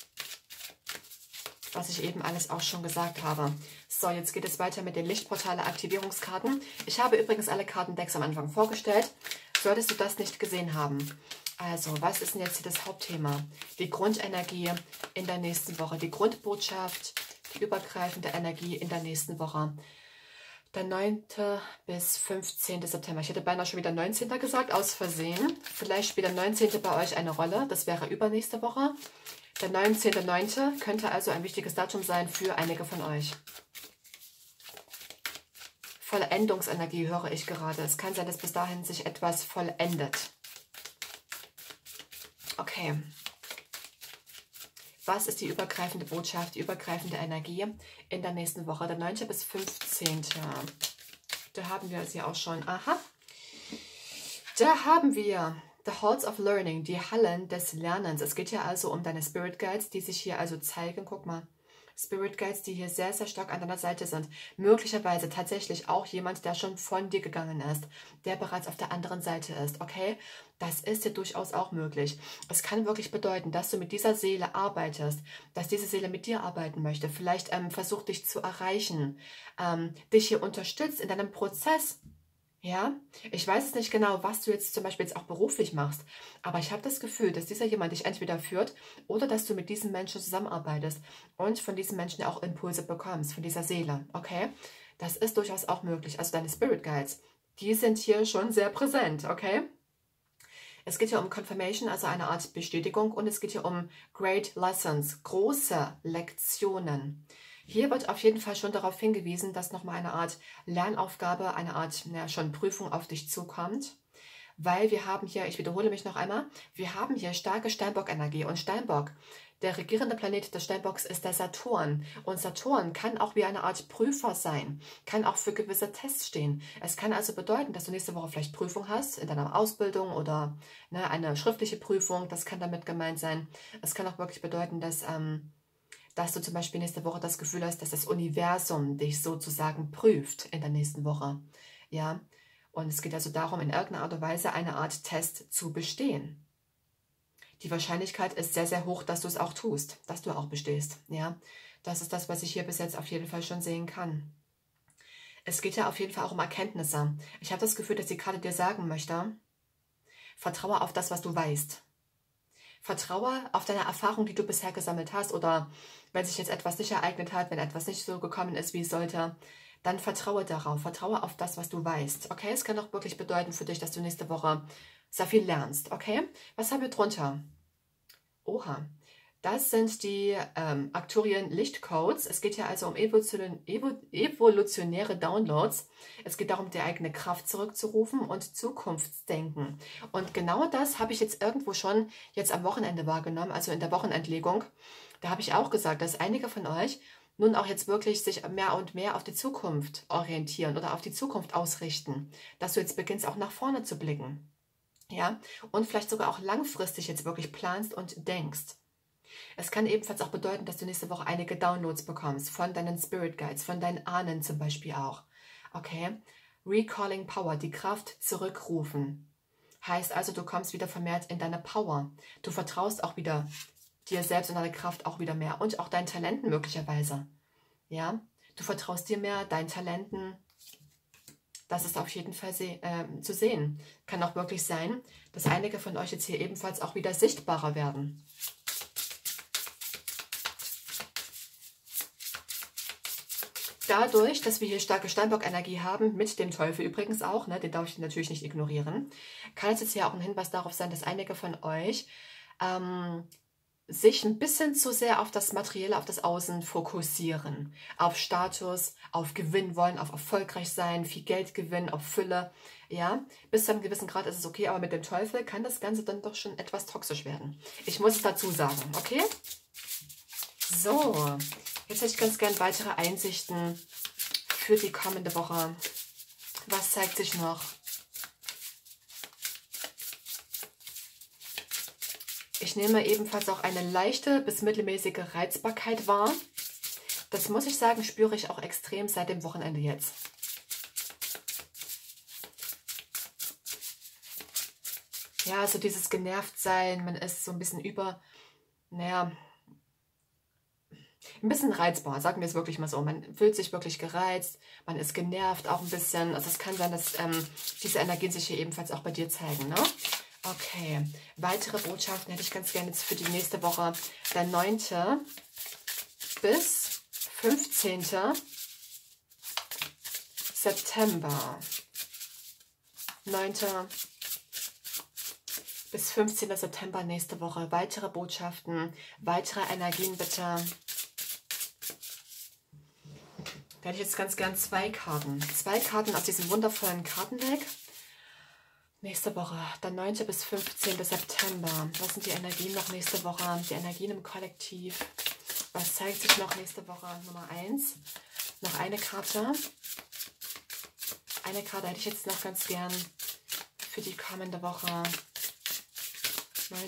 was ich eben alles auch schon gesagt habe. So, jetzt geht es weiter mit den Lichtportale-Aktivierungskarten. Ich habe übrigens alle Kartendecks am Anfang vorgestellt. Solltest du das nicht gesehen haben. Also, was ist denn jetzt hier das Hauptthema? Die Grundenergie in der nächsten Woche, die Grundbotschaft, die übergreifende Energie in der nächsten Woche. Der 9. bis 15. September. Ich hätte beinahe schon wieder 19. gesagt, aus Versehen. Vielleicht spielt der 19. bei euch eine Rolle. Das wäre übernächste Woche. Der 19.9. könnte also ein wichtiges Datum sein für einige von euch. Vollendungsenergie höre ich gerade. Es kann sein, dass bis dahin sich etwas vollendet. Okay. Was ist die übergreifende Botschaft, die übergreifende Energie in der nächsten Woche? Der 9. bis 15. Da haben wir es ja auch schon. Aha. Da haben wir The Halls of Learning, die Hallen des Lernens. Es geht ja also um deine Spirit Guides, die sich hier also zeigen. Guck mal. Spirit Guides, die hier sehr, sehr stark an deiner Seite sind. Möglicherweise tatsächlich auch jemand, der schon von dir gegangen ist, der bereits auf der anderen Seite ist, okay? Das ist ja durchaus auch möglich. Es kann wirklich bedeuten, dass du mit dieser Seele arbeitest, dass diese Seele mit dir arbeiten möchte, vielleicht versucht, dich zu erreichen, dich hier unterstützt in deinem Prozess. Ja, ich weiß es nicht genau, was du jetzt zum Beispiel jetzt auch beruflich machst, aber ich habe das Gefühl, dass dieser jemand dich entweder führt oder dass du mit diesem Menschen zusammenarbeitest und von diesem Menschen auch Impulse bekommst, von dieser Seele, okay? Das ist durchaus auch möglich. Also deine Spirit Guides, die sind hier schon sehr präsent, okay? Es geht hier um Confirmation, also eine Art Bestätigung, und es geht hier um Great Lessons, große Lektionen. Hier wird auf jeden Fall schon darauf hingewiesen, dass nochmal eine Art Lernaufgabe, eine Art schon Prüfung auf dich zukommt. weil wir haben hier, ich wiederhole mich noch einmal, wir haben hier starke Steinbock-Energie und Steinbock, der regierende Planet des Steinbocks ist der Saturn und Saturn kann auch wie eine Art Prüfer sein, kann auch für gewisse Tests stehen. Es kann also bedeuten, dass du nächste Woche vielleicht Prüfung hast in deiner Ausbildung oder ne, eine schriftliche Prüfung, das kann damit gemeint sein. Es kann auch wirklich bedeuten, dass du zum Beispiel nächste Woche das Gefühl hast, dass das Universum dich sozusagen prüft in der nächsten Woche. Ja, und es geht also darum, in irgendeiner Art und Weise eine Art Test zu bestehen. Die Wahrscheinlichkeit ist sehr, sehr hoch, dass du es auch tust, dass du auch bestehst. Ja, das ist das, was ich hier bis jetzt auf jeden Fall schon sehen kann. Es geht ja auf jeden Fall auch um Erkenntnisse. Ich habe das Gefühl, dass sie gerade dir sagen möchte, vertraue auf das, was du weißt. Vertraue auf deine Erfahrung, die du bisher gesammelt hast, oder wenn sich jetzt etwas nicht ereignet hat, wenn etwas nicht so gekommen ist, wie es sollte, dann vertraue darauf, vertraue auf das, was du weißt. Okay, es kann auch wirklich bedeuten für dich, dass du nächste Woche sehr viel lernst. Okay, was haben wir drunter? Oha, das sind die Arcturian-Lichtcodes. Es geht ja also um evolutionäre Downloads. Es geht darum, die eigene Kraft zurückzurufen und Zukunftsdenken. Und genau das habe ich jetzt irgendwo schon jetzt am Wochenende wahrgenommen, also in der Wochenendlegung. Da habe ich auch gesagt, dass einige von euch nun auch jetzt wirklich sich mehr und mehr auf die Zukunft orientieren oder auf die Zukunft ausrichten. Dass du jetzt beginnst, auch nach vorne zu blicken. Ja, und vielleicht sogar auch langfristig jetzt wirklich planst und denkst. Es kann ebenfalls auch bedeuten, dass du nächste Woche einige Downloads bekommst von deinen Spirit Guides, von deinen Ahnen zum Beispiel auch. Okay? Recalling Power, die Kraft zurückrufen. Heißt also, du kommst wieder vermehrt in deine Power. Du vertraust auch wieder dir selbst und deine Kraft auch wieder mehr und auch deinen Talenten möglicherweise. Ja? Du vertraust dir mehr, deinen Talenten. Das ist auf jeden Fall zu sehen. Kann auch wirklich sein, dass einige von euch jetzt hier ebenfalls auch wieder sichtbarer werden. Dadurch, dass wir hier starke Steinbock-Energie haben, mit dem Teufel übrigens auch, ne, den darf ich natürlich nicht ignorieren, kann es jetzt hier auch ein Hinweis darauf sein, dass einige von euch sich ein bisschen zu sehr auf das Materielle, auf das Außen fokussieren. Auf Status, auf Gewinn wollen, auf erfolgreich sein, viel Geld gewinnen, auf Fülle. Ja, bis zu einem gewissen Grad ist es okay, aber mit dem Teufel kann das Ganze dann doch schon etwas toxisch werden. Ich muss es dazu sagen, okay? So, jetzt hätte ich ganz gern weitere Einsichten für die kommende Woche. Was zeigt sich noch? Ich nehme ebenfalls auch eine leichte bis mittelmäßige Reizbarkeit wahr. Das muss ich sagen, spüre ich auch extrem seit dem Wochenende jetzt. Ja, also dieses Genervtsein, man ist so ein bisschen naja, ein bisschen reizbar, sagen wir es wirklich mal so. Man fühlt sich wirklich gereizt, man ist genervt auch ein bisschen. Also es kann sein, dass diese Energien sich hier ebenfalls auch bei dir zeigen, ne? Okay, weitere Botschaften hätte ich ganz gerne jetzt für die nächste Woche. Der 9. bis 15. September. 9. bis 15. September nächste Woche. Weitere Botschaften, weitere Energien bitte. Da hätte ich jetzt ganz gern zwei Karten. Zwei Karten aus diesem wundervollen Kartendeck. Nächste Woche, der 9. bis 15. September. Was sind die Energien noch nächste Woche? Die Energien im Kollektiv. Was zeigt sich noch nächste Woche? Nummer 1. Noch eine Karte. Eine Karte hätte ich jetzt noch ganz gern für die kommende Woche. 9.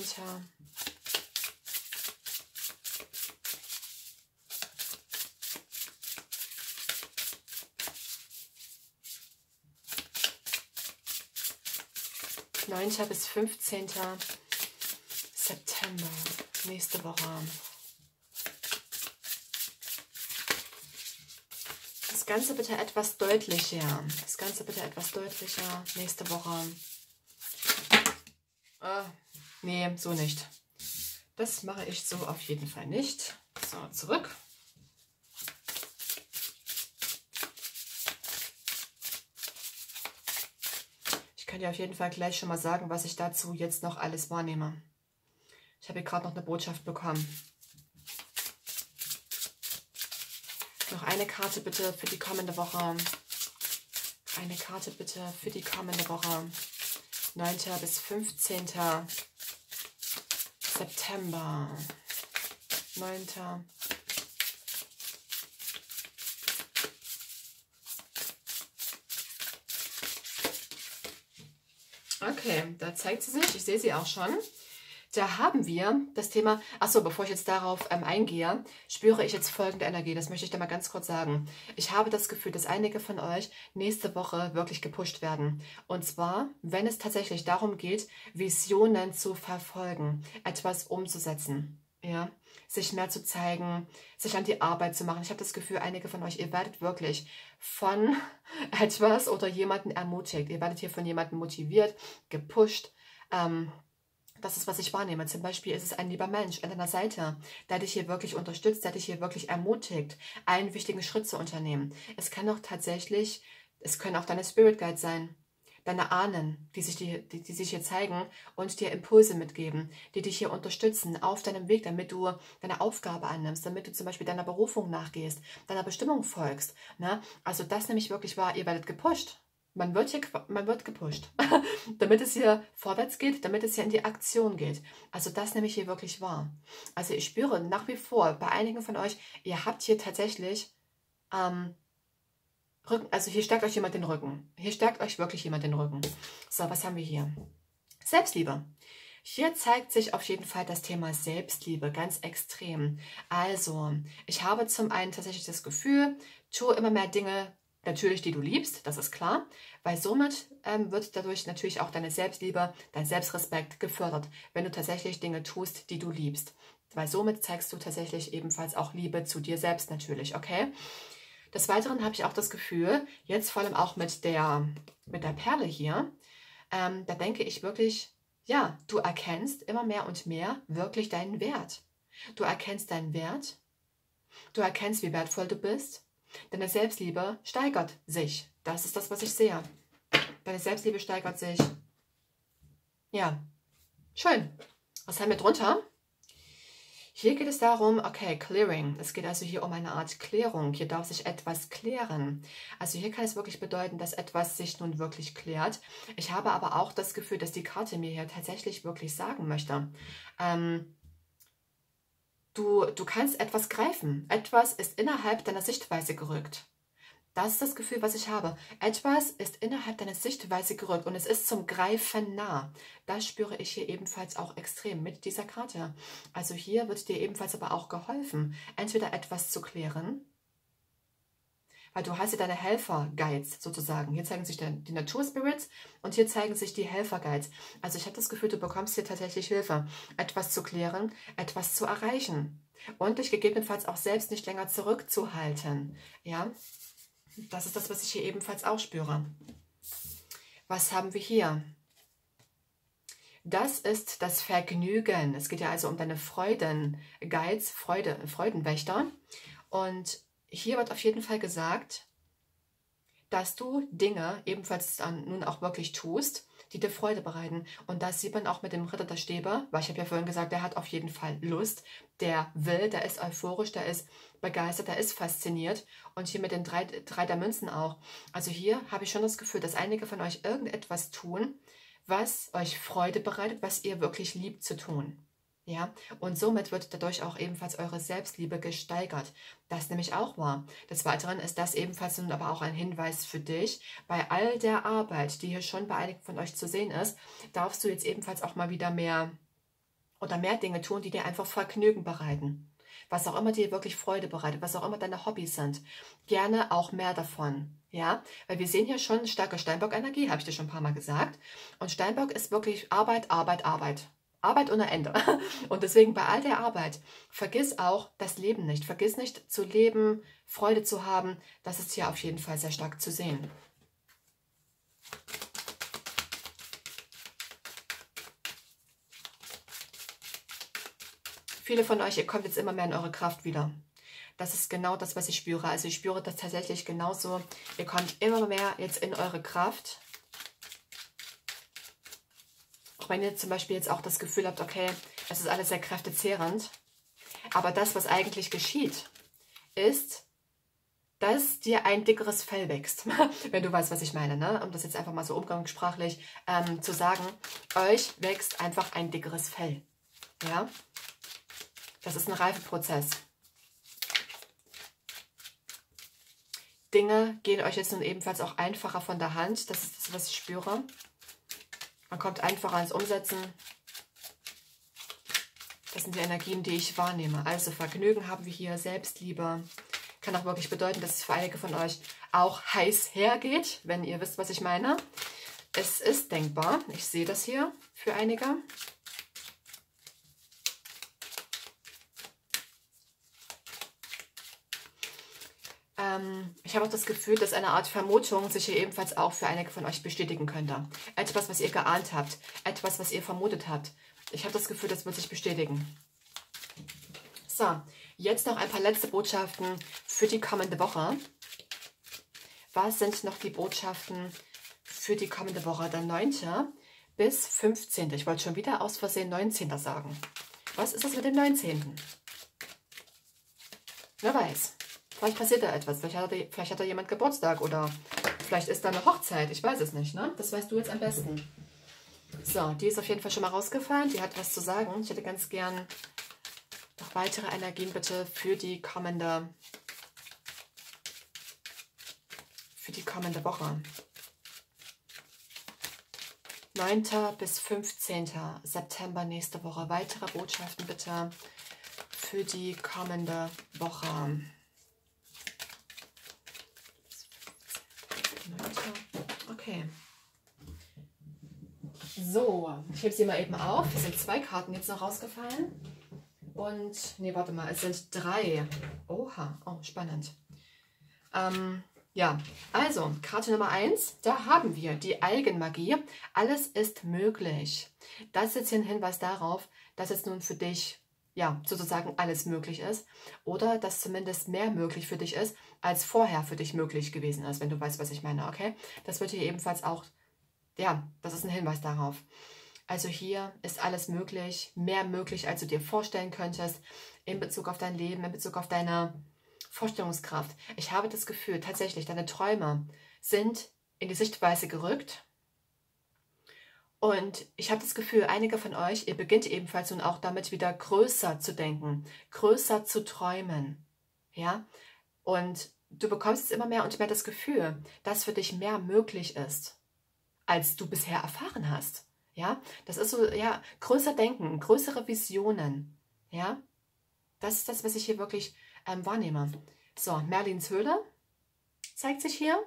9. bis 15. September, nächste Woche. Das Ganze bitte etwas deutlicher. Das Ganze bitte etwas deutlicher, nächste Woche. Nee, so nicht. Das mache ich so auf jeden Fall nicht. So, zurück. Ich kann dir auf jeden Fall gleich schon mal sagen, was ich dazu jetzt noch alles wahrnehme. Ich habe hier gerade noch eine Botschaft bekommen. Noch eine Karte bitte für die kommende Woche. Eine Karte bitte für die kommende Woche. 9. bis 15. September. 9. Okay, da zeigt sie sich. Ich sehe sie auch schon. Da haben wir das Thema, achso, bevor ich jetzt darauf eingehe, spüre ich jetzt folgende Energie. Das möchte ich da mal ganz kurz sagen. Ich habe das Gefühl, dass einige von euch nächste Woche wirklich gepusht werden. Und zwar, wenn es tatsächlich darum geht, Visionen zu verfolgen, etwas umzusetzen. Ja, sich mehr zu zeigen, sich an die Arbeit zu machen. Ich habe das Gefühl, einige von euch, ihr werdet wirklich von etwas oder jemanden ermutigt. Ihr werdet hier von jemandem motiviert, gepusht. Das ist, was ich wahrnehme. Zum Beispiel ist es ein lieber Mensch an deiner Seite, der dich hier wirklich unterstützt, der dich hier wirklich ermutigt, einen wichtigen Schritt zu unternehmen. Es kann auch tatsächlich, es können auch deine Spirit Guides sein, deine Ahnen, die sich hier zeigen und dir Impulse mitgeben, die dich hier unterstützen auf deinem Weg, damit du deine Aufgabe annimmst, damit du zum Beispiel deiner Berufung nachgehst, deiner Bestimmung folgst. Ne? Also das nämlich wirklich wahr, ihr werdet gepusht. Man wird gepusht, damit es hier vorwärts geht, damit es hier in die Aktion geht. Also das nehme ich hier wirklich wahr. Also ich spüre nach wie vor bei einigen von euch, ihr habt hier tatsächlich Rücken, also hier stärkt euch jemand den Rücken. Hier stärkt euch wirklich jemand den Rücken. So, was haben wir hier? Selbstliebe. Hier zeigt sich auf jeden Fall das Thema Selbstliebe ganz extrem. Also, ich habe zum einen tatsächlich das Gefühl, tue immer mehr Dinge, natürlich, die du liebst, das ist klar, weil somit wird dadurch natürlich auch deine Selbstliebe, dein Selbstrespekt gefördert, wenn du tatsächlich Dinge tust, die du liebst. Weil somit zeigst du tatsächlich ebenfalls auch Liebe zu dir selbst natürlich, okay? Des Weiteren habe ich auch das Gefühl, jetzt vor allem auch mit der Perle hier, da denke ich wirklich, ja, du erkennst immer mehr und mehr wirklich deinen Wert. Du erkennst deinen Wert, du erkennst, wie wertvoll du bist. Deine Selbstliebe steigert sich. Das ist das, was ich sehe. Deine Selbstliebe steigert sich. Ja, schön. Was haben wir drunter? Hier geht es darum, okay, Clearing. Es geht also hier um eine Art Klärung. Hier darf sich etwas klären. Also hier kann es wirklich bedeuten, dass etwas sich nun wirklich klärt. Ich habe aber auch das Gefühl, dass die Karte mir hier tatsächlich wirklich sagen möchte, du kannst etwas greifen. Etwas ist innerhalb deiner Sichtweise gerückt. Das ist das Gefühl, was ich habe. Etwas ist innerhalb deiner Sichtweise gerückt und es ist zum Greifen nah. Das spüre ich hier ebenfalls auch extrem mit dieser Karte. Also hier wird dir ebenfalls aber auch geholfen, entweder etwas zu klären, weil du hast ja deine Helfer-Guides sozusagen. Hier zeigen sich die Naturspirits und hier zeigen sich die Helfer-Guides. Also ich habe das Gefühl, du bekommst hier tatsächlich Hilfe, etwas zu klären, etwas zu erreichen und dich gegebenenfalls auch selbst nicht länger zurückzuhalten. Ja. Das ist das, was ich hier ebenfalls auch spüre. Was haben wir hier? Das ist das Vergnügen. Es geht ja also um deine Freuden-Guides, Freudenwächter. Und hier wird auf jeden Fall gesagt, dass du Dinge ebenfalls dann nun auch wirklich tust, die dir Freude bereiten. Und das sieht man auch mit dem Ritter der Stäbe, weil ich habe ja vorhin gesagt, der hat auf jeden Fall Lust, der will, der ist euphorisch, der ist begeistert, der ist fasziniert. Und hier mit den drei der Münzen auch. Also hier habe ich schon das Gefühl, dass einige von euch irgendetwas tun, was euch Freude bereitet, was ihr wirklich liebt zu tun. Ja, und somit wird dadurch auch ebenfalls eure Selbstliebe gesteigert. Das nämlich auch wahr. Des Weiteren ist das ebenfalls nun aber auch ein Hinweis für dich. Bei all der Arbeit, die hier schon bei einigen von euch zu sehen ist, darfst du jetzt ebenfalls auch mal wieder mehr Dinge tun, die dir einfach Vergnügen bereiten. Was auch immer dir wirklich Freude bereitet, was auch immer deine Hobbys sind. Gerne auch mehr davon. Ja, weil wir sehen hier schon starke Steinbock-Energie, habe ich dir schon ein paar Mal gesagt. Und Steinbock ist wirklich Arbeit, Arbeit, Arbeit. Arbeit ohne Ende. Und deswegen bei all der Arbeit, vergiss auch das Leben nicht. Vergiss nicht zu leben, Freude zu haben. Das ist hier auf jeden Fall sehr stark zu sehen. Viele von euch, ihr kommt jetzt immer mehr in eure Kraft wieder. Das ist genau das, was ich spüre. Also ich spüre das tatsächlich genauso. Ihr kommt immer mehr jetzt in eure Kraft. Auch wenn ihr zum Beispiel jetzt auch das Gefühl habt, okay, es ist alles sehr kräftezehrend. Aber das, was eigentlich geschieht, ist, dass dir ein dickeres Fell wächst. Wenn du weißt, was ich meine, ne? Um das jetzt einfach mal so umgangssprachlich zu sagen. Euch wächst einfach ein dickeres Fell. Ja? Das ist ein Reifeprozess. Dinge gehen euch jetzt nun ebenfalls auch einfacher von der Hand. Das ist das, was ich spüre. Man kommt einfacher ans Umsetzen. Das sind die Energien, die ich wahrnehme. Also Vergnügen haben wir hier, Selbstliebe. Kann auch wirklich bedeuten, dass es für einige von euch auch heiß hergeht, wenn ihr wisst, was ich meine. Es ist denkbar. Ich sehe das hier für einige. Ich habe auch das Gefühl, dass eine Art Vermutung sich hier ebenfalls auch für einige von euch bestätigen könnte. Etwas, was ihr geahnt habt. Etwas, was ihr vermutet habt. Ich habe das Gefühl, das wird sich bestätigen. So, jetzt noch ein paar letzte Botschaften für die kommende Woche. Was sind noch die Botschaften für die kommende Woche? Der 9. bis 15. Ich wollte schon wieder aus Versehen 19. sagen. Was ist das mit dem 19.? Wer weiß. Vielleicht passiert da etwas. Vielleicht hat da jemand Geburtstag oder vielleicht ist da eine Hochzeit. Ich weiß es nicht, ne? Das weißt du jetzt am besten. So, die ist auf jeden Fall schon mal rausgefallen. Die hat was zu sagen. Ich hätte ganz gern noch weitere Energien bitte für die kommende Woche. 9. bis 15. September nächste Woche. Weitere Botschaften bitte für die kommende Woche. Okay. So, ich hebe sie mal eben auf. Es sind 2 Karten jetzt noch rausgefallen. Und, nee, warte mal, es sind 3. Oha, oh, spannend. Ja, also, Karte Nummer 1, da haben wir die Eigenmagie. Alles ist möglich. Das ist jetzt hier ein Hinweis darauf, dass jetzt nun für dich, ja, sozusagen alles möglich ist. Oder dass zumindest mehr möglich für dich ist, als vorher für dich möglich gewesen ist, wenn du weißt, was ich meine, okay? Das wird hier ebenfalls auch, ja, das ist ein Hinweis darauf. Also hier ist alles möglich, mehr möglich, als du dir vorstellen könntest, in Bezug auf dein Leben, in Bezug auf deine Vorstellungskraft. Ich habe das Gefühl, tatsächlich, deine Träume sind in die Sichtweise gerückt. Und ich habe das Gefühl, einige von euch, ihr beginnt ebenfalls nun auch damit wieder größer zu denken, größer zu träumen. Ja? Und du bekommst jetzt immer mehr und mehr das Gefühl, dass für dich mehr möglich ist, als du bisher erfahren hast. Ja? Das ist so, ja, größer denken, größere Visionen. Ja? Das ist das, was ich hier wirklich wahrnehme. So, Merlins Höhle zeigt sich hier.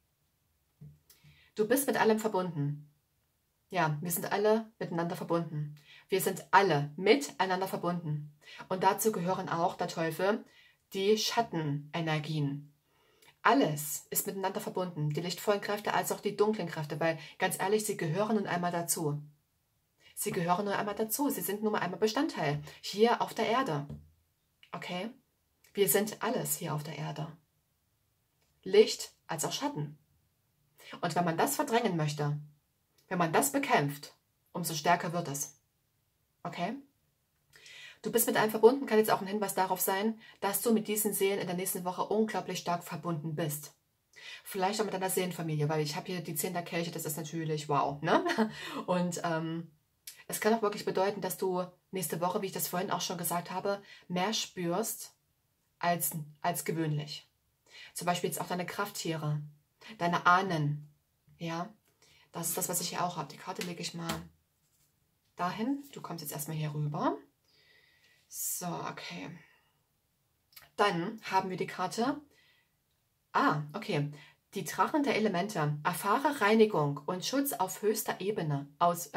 Du bist mit allem verbunden. Ja, wir sind alle miteinander verbunden. Wir sind alle miteinander verbunden. Und dazu gehören auch, der Teufel, die Schattenenergien. Alles ist miteinander verbunden. Die lichtvollen Kräfte als auch die dunklen Kräfte. Weil, ganz ehrlich, sie gehören nun einmal dazu. Sie gehören nur einmal dazu. Sie sind nun einmal Bestandteil hier auf der Erde. Okay? Wir sind alles hier auf der Erde. Licht als auch Schatten. Und wenn man das verdrängen möchte, wenn man das bekämpft, umso stärker wird es. Okay? Du bist mit einem verbunden, kann jetzt auch ein Hinweis darauf sein, dass du mit diesen Seelen in der nächsten Woche unglaublich stark verbunden bist. Vielleicht auch mit deiner Seelenfamilie, weil ich habe hier die 10 der Kelche, das ist natürlich wow. Ne? Und es kann auch wirklich bedeuten, dass du nächste Woche, wie ich das vorhin auch schon gesagt habe, mehr spürst als gewöhnlich. Zum Beispiel jetzt auch deine Krafttiere, deine Ahnen. Ja, das ist das, was ich hier auch habe. Die Karte lege ich mal dahin. Du kommst jetzt erstmal hier rüber. So, okay. Dann haben wir die Karte. Okay. Die Drachen der Elemente. Erfahre Reinigung und Schutz auf höchster Ebene. Aus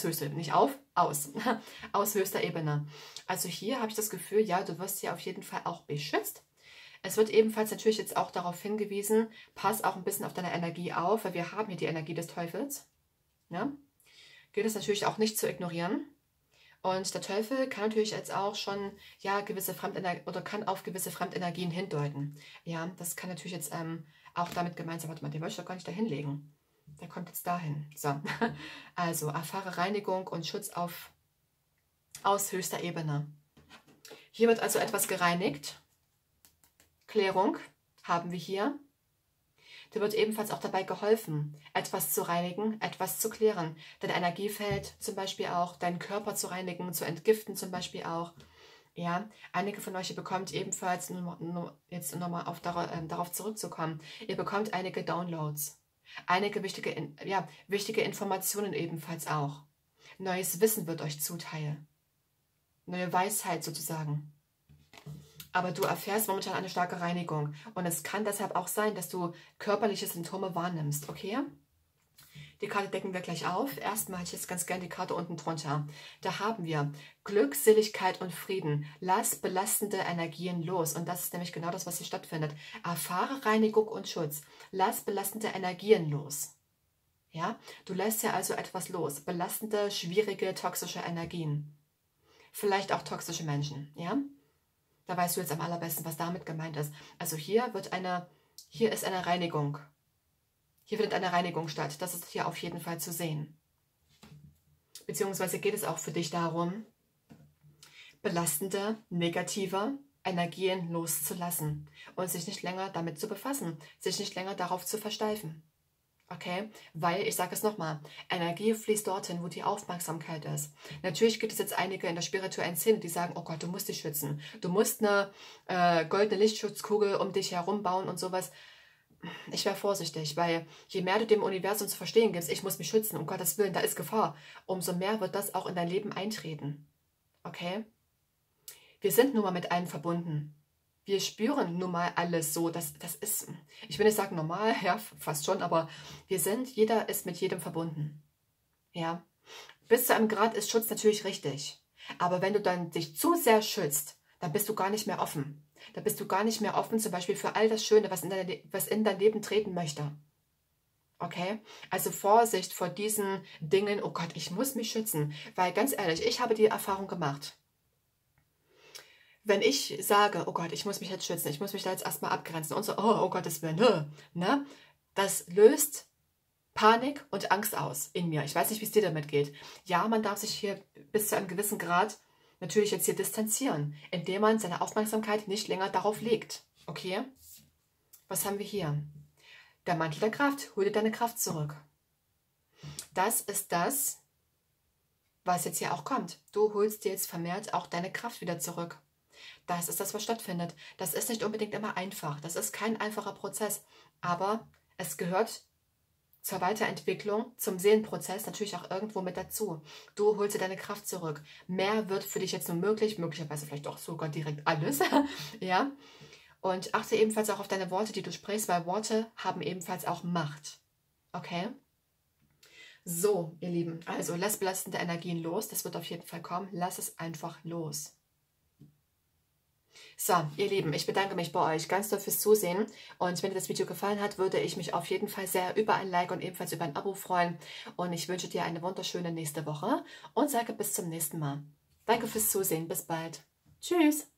höchster Ebene. Also hier habe ich das Gefühl, ja, du wirst hier auf jeden Fall auch beschützt. Es wird ebenfalls natürlich jetzt auch darauf hingewiesen, pass auch ein bisschen auf deine Energie auf, weil wir haben hier die Energie des Teufels. Ja? Gilt es natürlich auch nicht zu ignorieren. Und der Teufel kann natürlich jetzt auch schon, ja, gewisse Fremdenergien oder kann auf gewisse Fremdenergien hindeuten. Ja, das kann natürlich jetzt auch damit gemeint sein, warte mal, den wollte ich doch gar nicht da hinlegen. Der kommt jetzt dahin. So, also erfahre Reinigung und Schutz aus höchster Ebene. Hier wird also etwas gereinigt. Klärung, haben wir hier. Dir wird ebenfalls auch dabei geholfen, etwas zu reinigen, etwas zu klären. Dein Energiefeld zum Beispiel auch, deinen Körper zu reinigen, zu entgiften zum Beispiel auch. Ja, einige von euch, ihr bekommt ebenfalls, jetzt nochmal darauf zurückzukommen, ihr bekommt einige Downloads, einige wichtige Informationen ebenfalls auch. Neues Wissen wird euch zuteil, neue Weisheit sozusagen. Aber du erfährst momentan eine starke Reinigung und es kann deshalb auch sein, dass du körperliche Symptome wahrnimmst, okay? Die Karte decken wir gleich auf. Erstmal halte ich jetzt ganz gerne die Karte unten drunter. Da haben wir Glückseligkeit und Frieden. Lass belastende Energien los. Und das ist nämlich genau das, was hier stattfindet. Erfahre Reinigung und Schutz. Lass belastende Energien los. Ja, du lässt ja also etwas los. Belastende, schwierige, toxische Energien. Vielleicht auch toxische Menschen, ja? Da weißt du jetzt am allerbesten, was damit gemeint ist. Also hier ist eine Reinigung. Hier findet eine Reinigung statt. Das ist hier auf jeden Fall zu sehen. Beziehungsweise geht es auch für dich darum, belastende, negative Energien loszulassen und sich nicht länger damit zu befassen, sich nicht länger darauf zu versteifen. Okay? Weil, ich sage es nochmal, Energie fließt dorthin, wo die Aufmerksamkeit ist. Natürlich gibt es jetzt einige in der spirituellen Szene, die sagen, oh Gott, du musst dich schützen. Du musst eine goldene Lichtschutzkugel um dich herum bauen und sowas. Ich wäre vorsichtig, weil je mehr du dem Universum zu verstehen gibst, ich muss mich schützen, um Gottes Willen, da ist Gefahr, umso mehr wird das auch in dein Leben eintreten. Okay? Wir sind nun mal mit allen verbunden. Wir spüren nun mal alles so. Das ist, ich will nicht sagen normal, ja, fast schon, aber jeder ist mit jedem verbunden. Ja? Bis zu einem Grad ist Schutz natürlich richtig. Aber wenn du dann dich zu sehr schützt, dann bist du gar nicht mehr offen. Da bist du gar nicht mehr offen, zum Beispiel für all das Schöne, was in dein Leben treten möchte. Okay? Also Vorsicht vor diesen Dingen, oh Gott, ich muss mich schützen. Weil ganz ehrlich, ich habe die Erfahrung gemacht. Wenn ich sage, oh Gott, ich muss mich jetzt schützen, ich muss mich da jetzt erstmal abgrenzen und so, oh Gottes Willen, ne? Das löst Panik und Angst aus in mir. Ich weiß nicht, wie es dir damit geht. Ja, man darf sich hier bis zu einem gewissen Grad natürlich jetzt hier distanzieren, indem man seine Aufmerksamkeit nicht länger darauf legt. Okay? Was haben wir hier? Der Mantel der Kraft. Hol dir deine Kraft zurück. Das ist das, was jetzt hier auch kommt. Du holst dir jetzt vermehrt auch deine Kraft wieder zurück. Das ist das, was stattfindet. Das ist nicht unbedingt immer einfach. Das ist kein einfacher Prozess. Aber es gehört zur Weiterentwicklung, zum Seelenprozess natürlich auch irgendwo mit dazu. Du holst dir deine Kraft zurück. Mehr wird für dich jetzt nur möglich, möglicherweise vielleicht auch sogar direkt alles. Ja? Und achte ebenfalls auch auf deine Worte, die du sprichst, weil Worte haben ebenfalls auch Macht. Okay? So, ihr Lieben, also lass belastende Energien los. Das wird auf jeden Fall kommen. Lass es einfach los. So, ihr Lieben, ich bedanke mich bei euch ganz doll fürs Zusehen und wenn dir das Video gefallen hat, würde ich mich auf jeden Fall sehr über ein Like und ebenfalls über ein Abo freuen und ich wünsche dir eine wunderschöne nächste Woche und sage bis zum nächsten Mal. Danke fürs Zusehen, bis bald. Tschüss!